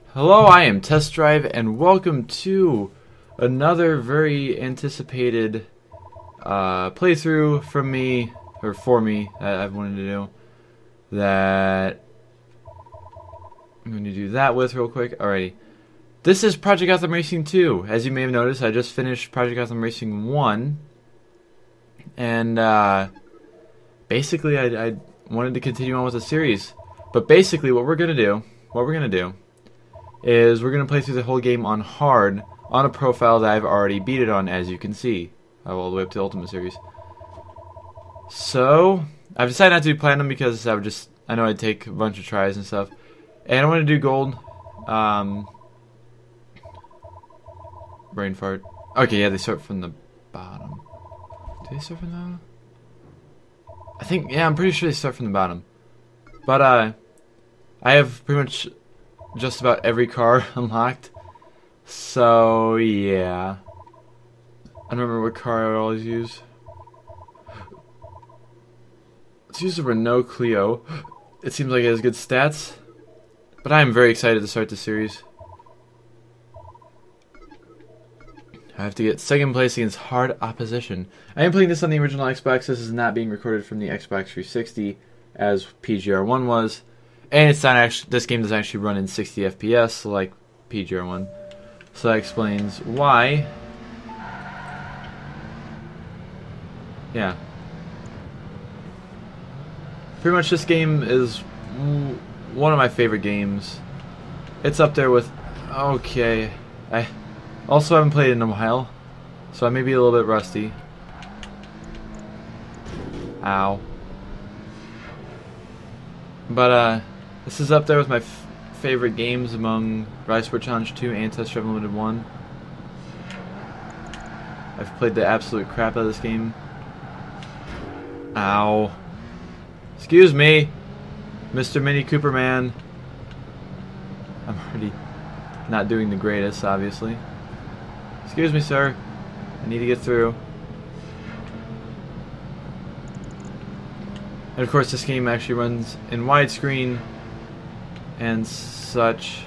Hello, I am Test Drive, and welcome to another very anticipated playthrough from me, or for me, that I've wanted to do. That I'm going to do that with real quick. Alrighty. This is Project Gotham Racing 2. As you may have noticed, I just finished Project Gotham Racing 1. And basically I wanted to continue on with the series. But basically what we're going to do is we're going to play through the whole game on hard on a profile that I've already beat it on, as you can see, all the way up to the Ultimate Series. So I've decided not to do Platinum because I know I'd take a bunch of tries and stuff. And I want to do Gold. Brain fart. Okay, yeah, they start from the bottom. Do they start from the bottom? I'm pretty sure they start from the bottom. But I have pretty much just about every car unlocked. So yeah. I don't remember what car I always use. Let's use the Renault Clio. It seems like it has good stats. But I am very excited to start the series. I have to get second place against hard opposition. I am playing this on the original Xbox. This is not being recorded from the Xbox 360 as PGR1 was. And it's not actually, this game doesn't actually run in 60 FPS like PGR1. So that explains why. Yeah. Pretty much this game is one of my favorite games. It's up there with... Okay. I also haven't played it in a while, so I may be a little bit rusty. Ow. But, this is up there with my favorite games among Rise Sport Challenge 2 and Test Drive Unlimited 1. I've played the absolute crap out of this game. Ow. Excuse me, Mr. Mini Cooper Man. I'm already not doing the greatest, obviously. Excuse me, sir. I need to get through. And of course, this game actually runs in widescreen and such.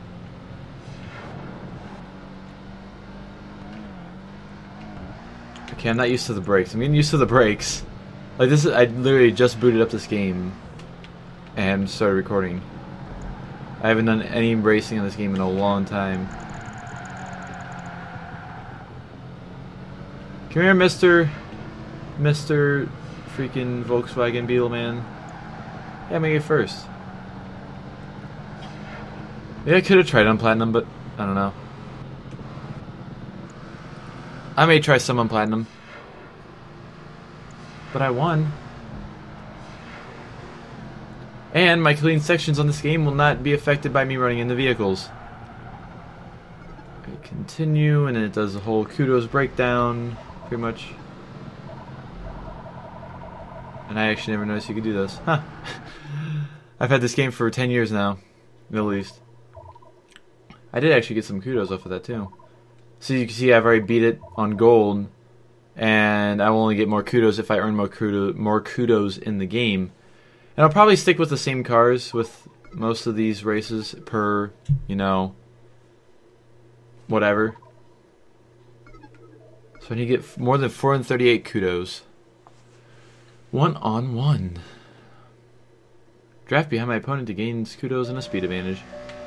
Okay, I'm not used to the brakes. I'm getting used to the brakes. Like this is, I literally just booted up this game and started recording. I haven't done any racing on this game in a long time. Come here, Mr. Freaking Volkswagen Beetle Man. Yeah, make it first. Maybe I could have tried on Platinum, but I don't know. I may try some on Platinum. But I won. And my clean sections on this game will not be affected by me running into vehicles. I continue, and then it does the whole kudos breakdown, pretty much. And I actually never noticed you could do this. Huh. I've had this game for 10 years now, at least. I did actually get some kudos off of that too. So you can see I've already beat it on gold, and I will only get more kudos if I earn more kudos in the game. And I'll probably stick with the same cars with most of these races per, you know, whatever. So I need to get more than 438 kudos. 1-on-1. Draft behind my opponent to gain kudos and a speed advantage.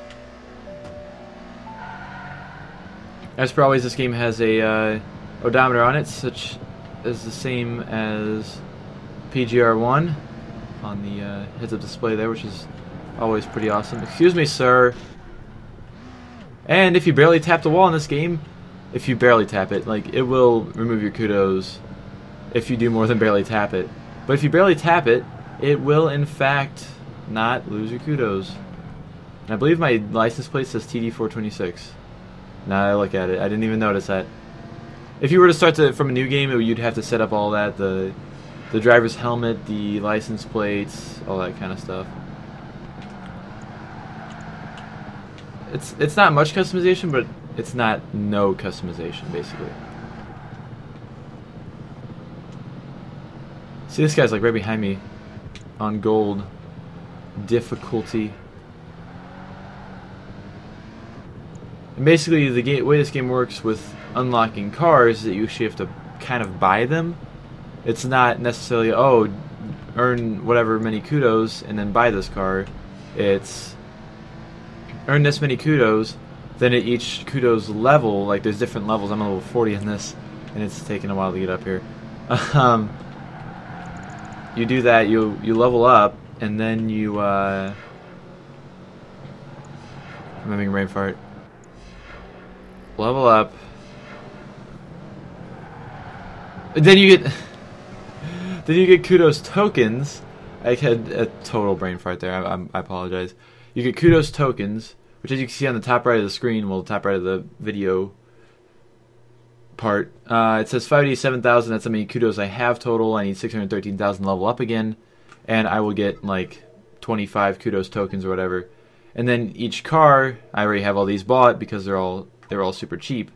As per always, this game has a odometer on it, such as the same as PGR1 on the heads-up display there, which is always pretty awesome. Excuse me, sir. And if you barely tap the wall in this game, if you barely tap it, like, it will remove your kudos if you do more than barely tap it. But if you barely tap it, it will in fact not lose your kudos. And I believe my license plate says TD426. Now I look at it, I didn't even notice that. If you were to start from a new game, you'd have to set up all that, the driver's helmet, the license plates, all that kind of stuff. It's not much customization, but it's not no customization, basically. See, this guy's like right behind me on gold difficulty. And basically, the way this game works with unlocking cars is that you actually have to kind of buy them. It's not necessarily, oh, earn whatever many kudos and then buy this car. It's earn this many kudos, then at each kudos level, like there's different levels. I'm a level 40 in this, and it's taking a while to get up here. You do that, you level up, and then you I'm having a brain fart. Level up. And then you get then you get kudos tokens. I had a total brain fart there. I apologize. You get kudos tokens, which as you can see on the top right of the screen, well, the top right of the video part, it says 587,000. That's how many kudos I have total. I need 613,000 level up again, and I will get like 25 kudos tokens or whatever. And then each car, I already have all these bought because they were all super cheap.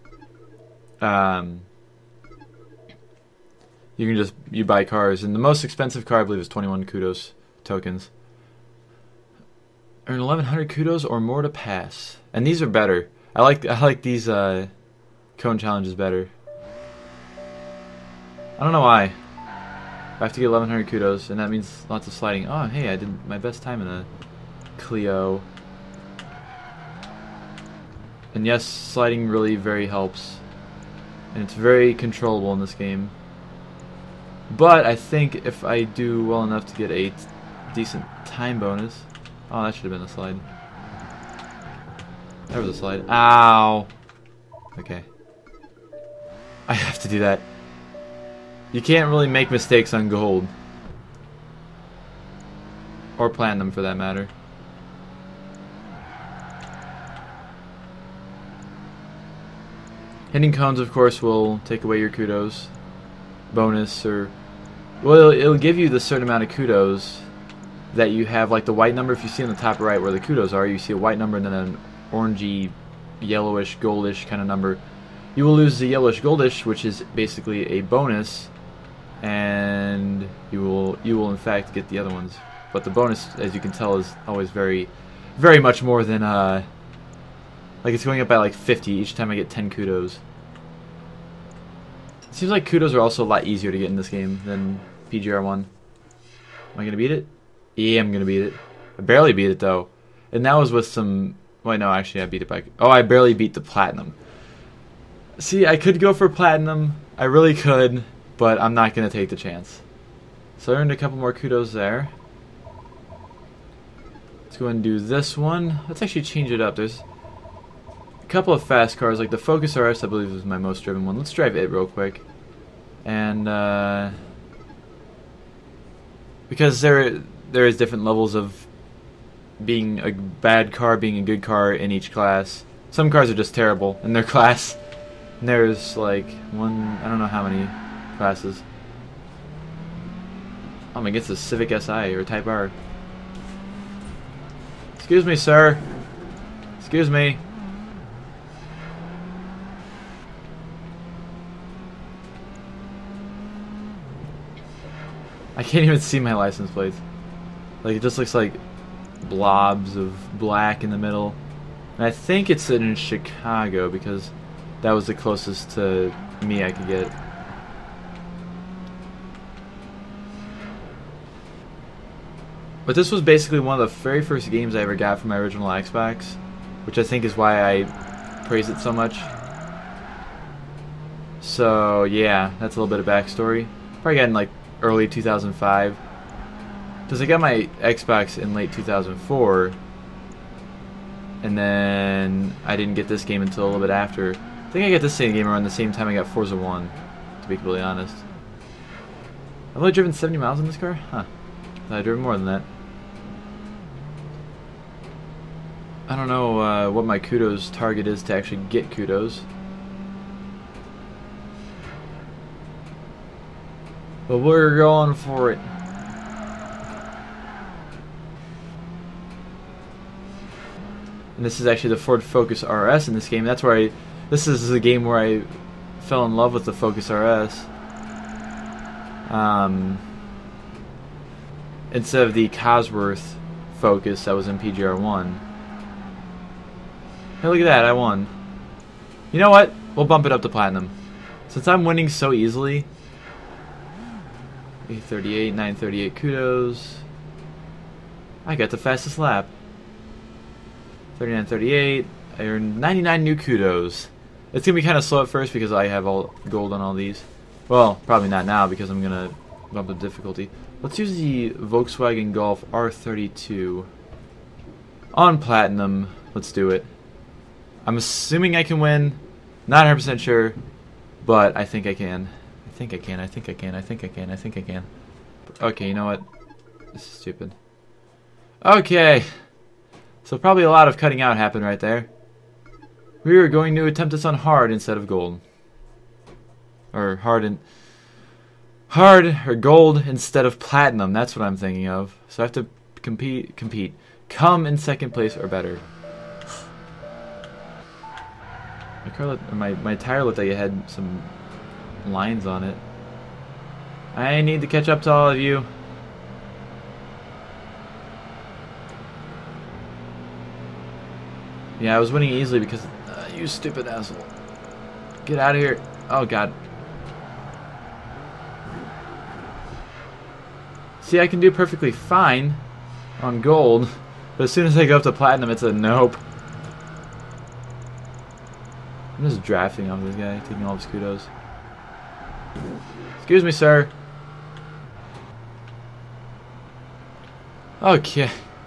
You can you buy cars, and the most expensive car I believe is 21 kudos tokens. Earn 1,100 kudos or more to pass, and these are better. I like these cone challenges better. I don't know why. I have to get 1,100 kudos, and that means lots of sliding. Oh, hey, I did my best time in a Clio. And yes, sliding really very helps, and it's very controllable in this game. But I think if I do well enough to get a decent time bonus... Oh, that should have been a slide. There was a slide. Ow! Okay. I have to do that. You can't really make mistakes on gold. Or platinum, for that matter. Hitting cones, of course, will take away your kudos. Bonus, or... Well, it'll give you the certain amount of kudos that you have, like the white number. If you see on the top right where the kudos are, you see a white number and then an orangey, yellowish, goldish kind of number. You will lose the yellowish, goldish, which is basically a bonus, and you will in fact get the other ones. But the bonus, as you can tell, is always very, very much more than like it's going up by like 50 each time I get 10 kudos. It seems like kudos are also a lot easier to get in this game than PGR1. Am I gonna beat it? Yeah, I'm gonna beat it. I barely beat it though, and that was with some. Wait, no, actually, I beat it by. Oh, I barely beat the platinum. See, I could go for platinum. I really could, but I'm not gonna take the chance. So I earned a couple more kudos there. Let's go ahead and do this one. Let's actually change it up. There's a couple of fast cars, like the Focus RS, I believe is my most driven one. Let's drive it real quick, and because there is different levels of being a bad car, being a good car in each class. Some cars are just terrible in their class. And there's like I don't know how many classes. Oh, I guess it's a Civic Si or Type R. Excuse me, sir. Excuse me. I can't even see my license plates. Like, it just looks like blobs of black in the middle. And I think it's in Chicago because that was the closest to me I could get. But this was basically one of the very first games I ever got from my original Xbox, which I think is why I praise it so much. So, yeah, that's a little bit of backstory. Probably got in like early 2005. Because I got my Xbox in late 2004, and then I didn't get this game until a little bit after. I think I got this same game around the same time I got Forza 1, to be completely honest. I've only driven 70 miles in this car? Huh. I've driven more than that. I don't know what my kudos target is to actually get kudos. But we're going for it. And this is actually the Ford Focus RS in this game. That's where this is the game where I fell in love with the Focus RS. Instead of the Cosworth Focus that was in PGR1. Hey, look at that, I won. You know what? We'll bump it up to platinum. Since I'm winning so easily. 838, 938 kudos. I got the fastest lap. 39.38. I earned 99 new kudos. It's going to be kind of slow at first because I have all gold on all these. Well, probably not now because I'm going to bump the difficulty. Let's use the Volkswagen Golf R32. On platinum. Let's do it. I'm assuming I can win. Not 100% sure. But I think I can. I think I can. I think I can. I think I can. I think I can. Okay, you know what? This is stupid. Okay. So probably a lot of cutting out happened right there. We are going to attempt this on hard instead of gold. Or hard or gold instead of platinum. That's what I'm thinking of. So I have to compete. Come in second place or better. My tire looked like it had some lines on it. I need to catch up to all of you. Yeah, I was winning easily because you stupid asshole. Get out of here. Oh god. See, I can do perfectly fine on gold, but as soon as I go up to platinum, it's a nope. I'm just drafting off this guy, taking all his kudos. Excuse me, sir. Okay.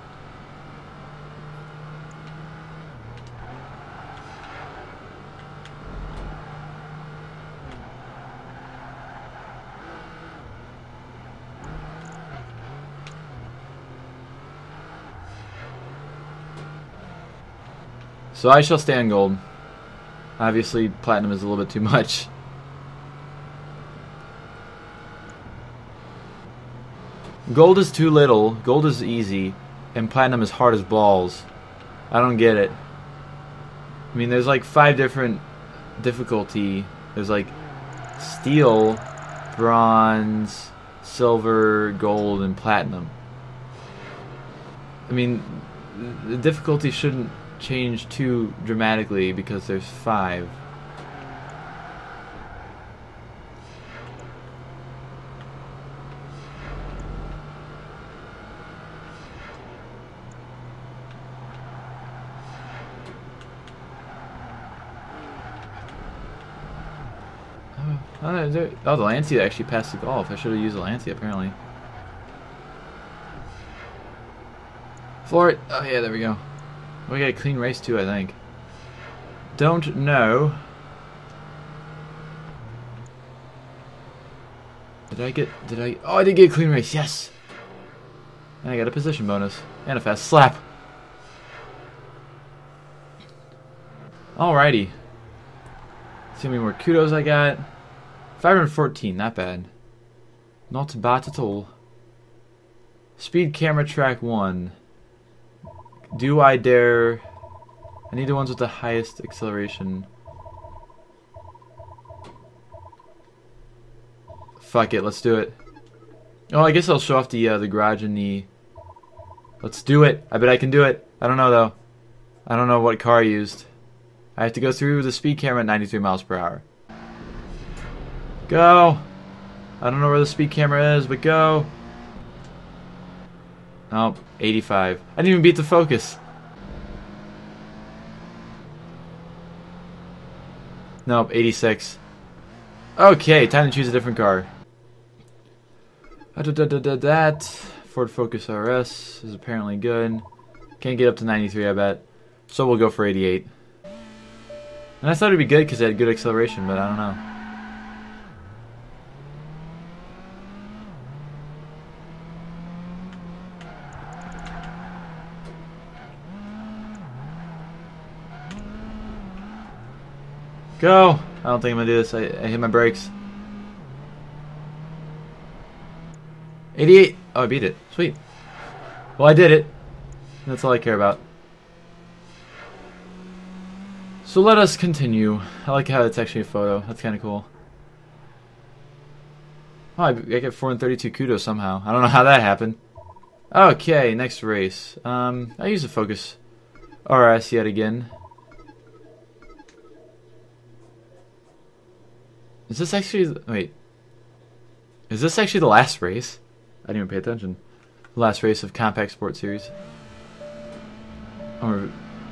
So I shall stay on gold. Obviously, platinum is a little bit too much. Gold is too little, gold is easy, and platinum is hard as balls. I don't get it. I mean, there's like 5 different difficulty. There's like steel, bronze, silver, gold, and platinum. I mean, the difficulty shouldn't change too dramatically because there's 5. Oh, the Lancia actually passed the Golf. I should have used the Lancia apparently. Floor it. Oh yeah, there we go. We got a clean race too, I think. Don't know. Oh, I did get a clean race, yes! And I got a position bonus. And a fast slap. Alrighty. See how many more kudos I got. 514, not bad. Not bad at all. Speed camera track 1. Do I dare... I need the ones with the highest acceleration. Fuck it, let's do it. Oh, I guess I'll show off the garage and the... Let's do it. I bet I can do it. I don't know, though. I don't know what car I used. I have to go through the speed camera at 93 miles per hour. Go! I don't know where the speed camera is, but go! Oh, 85. I didn't even beat the Focus. Nope, 86. Okay, time to choose a different car. That Ford Focus RS is apparently good. Can't get up to 93, I bet. So we'll go for 88. And I thought it'd be good because it had good acceleration, but I don't know. Go! I don't think I'm gonna do this. I hit my brakes. 88! Oh, I beat it. Sweet. Well, I did it. That's all I care about. So let us continue. I like how it's actually a photo. That's kind of cool. Oh, I get 432 kudos somehow. I don't know how that happened. Okay, next race. I use the Focus RS yet again. Is this actually... Wait. Is this actually the last race? I didn't even pay attention. The last race of Compact Sport Series. Or...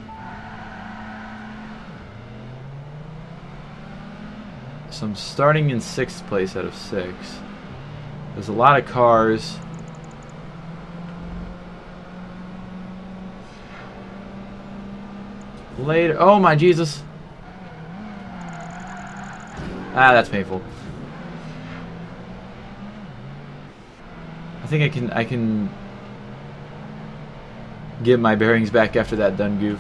So I'm starting in 6th place out of 6. There's a lot of cars. Later. Oh my Jesus. Ah, that's painful. I think I can get my bearings back after that done goof.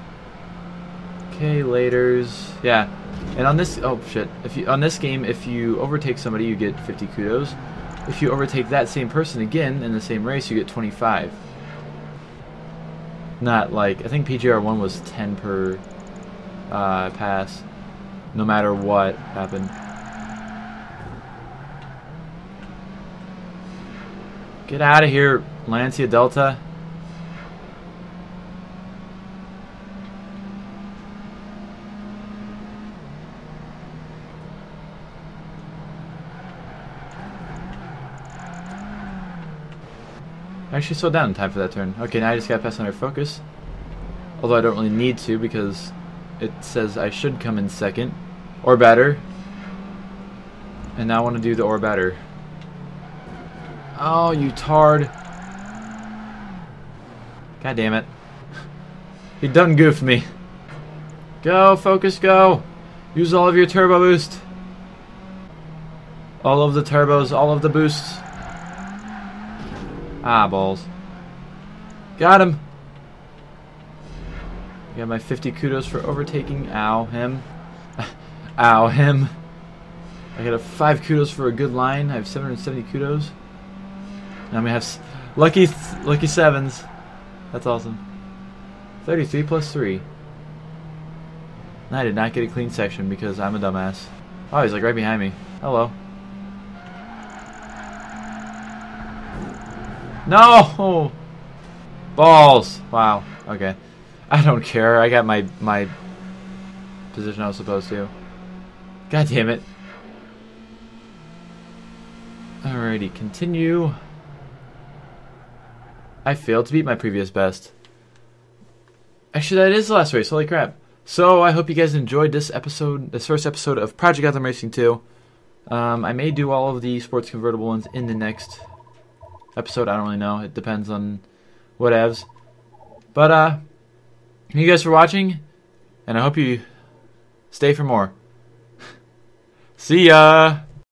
Okay, laters. Yeah. And on this, oh shit, on this game, if you overtake somebody, you get 50 kudos. If you overtake that same person again in the same race, you get 25. Not like, I think PGR1 was 10 per pass, no matter what happened. Get out of here, Lancia Delta. I actually slowed down in time for that turn. Okay, now I just gotta pass under focus. Although I don't really need to because it says I should come in 2nd. Or better. And now I want to do the or better. Oh, you tard. God damn it. He done goofed me. Go, focus, go. Use all of your turbo boost. All of the turbos, all of the boosts. Ah, balls. Got him. Got my 50 kudos for overtaking. Ow, him. Ow, him. I got a 5 kudos for a good line. I have 770 kudos. Now I'm gonna have lucky 7s. That's awesome. 33 plus 3. And I did not get a clean section because I'm a dumbass. Oh, he's like right behind me. Hello. No! Balls! Wow. Okay. I don't care. I got my position I was supposed to. God damn it. Alrighty, continue. I failed to beat my previous best. Actually, that is the last race. Holy crap. So, I hope you guys enjoyed this episode, this first episode of Project Gotham Racing 2. I may do all of the sports convertible ones in the next episode. I don't really know. It depends on whatevs. But, thank you guys for watching, and I hope you stay for more. See ya!